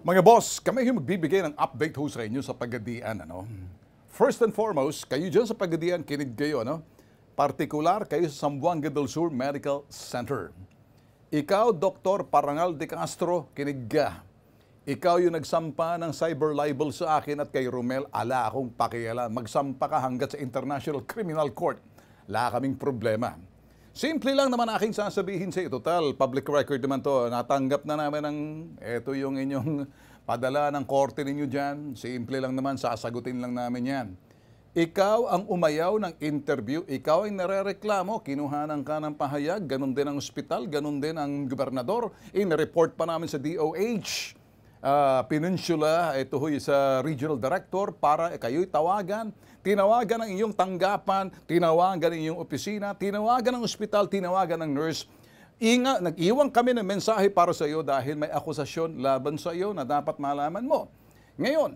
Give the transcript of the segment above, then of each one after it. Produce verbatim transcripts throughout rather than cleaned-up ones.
Mga boss, kami yung magbibigay ng update ho sa inyo sa Pagadian. Ano? First and foremost, kayo dyan sa Pagadian, kinig kayo. Ano? Partikular kayo sa Zamboanga del Sur Medical Center. Ikaw, Doktor Parangal de Castro, kinig ka. Ikaw yung nagsampa ng cyber libel sa akin at kay Romel, ala akong pakialam. Magsampa ka hanggat sa International Criminal Court. Wala kaming problema. Simple lang naman aking sasabihin sa iyo. Total, public record naman to. Natanggap na namin ng, eto yung inyong padala ng korte ninyo dyan. Simple lang naman, sasagutin lang namin yan. Ikaw ang umayaw ng interview, ikaw ay narereklamo, kinuhanan ka ng pahayag, ganun din ang ospital, ganun din ang gobernador. In-report pa namin sa D O H. Uh, Peninsula, ito ho sa regional director para kayo'y tawagan. Tinawagan ang iyong tanggapan, tinawagan ang iyong opisina, tinawagan ng ospital, tinawagan ng nurse. Inga, nag-iwan kami ng mensahe para sa iyo dahil may akusasyon laban sa iyo na dapat malaman mo. Ngayon,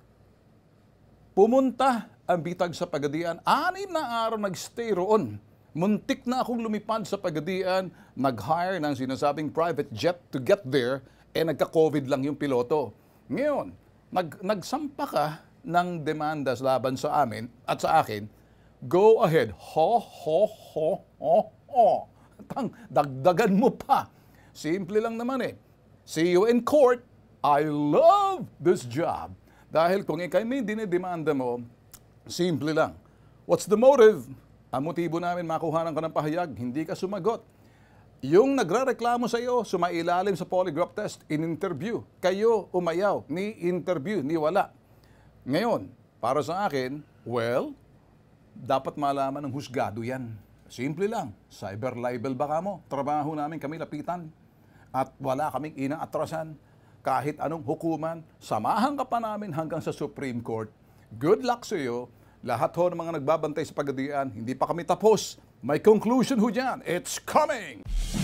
pumunta ang bitag sa Pagadian. Anim na araw nag-stay roon. Muntik na akong lumipad sa Pagadian, nag-hire ng sinasabing private jet to get there, eh nagka-COVID lang yung piloto. Ngayon, nag nagsampa ka ng demandas laban sa amin at sa akin, go ahead. Ho, ho, ho, ho, ho. Tang, dagdagan mo pa. Simple lang naman eh. See you in court. I love this job. Dahil kung ikay may dinidemanda mo, simple lang. What's the motive? Ang motibo namin makuhanan ka ng pahayag, hindi ka sumagot. Yung nagrereklamo sa iyo, sumailalim sa polygraph test, in-interview. Kayo umayaw, ni interview, ni wala. Ngayon, para sa akin, well, dapat malaman ng husgado yan. Simple lang, cyber libel baka mo. Trabaho namin kami lapitan. At wala kaming inaatrasan. Kahit anong hukuman, samahan ka pa namin hanggang sa Supreme Court. Good luck sa iyo. Lahat ho ng mga nagbabantay sa Pagadian, hindi pa kami tapos. May conclusion ho dyan. It's coming!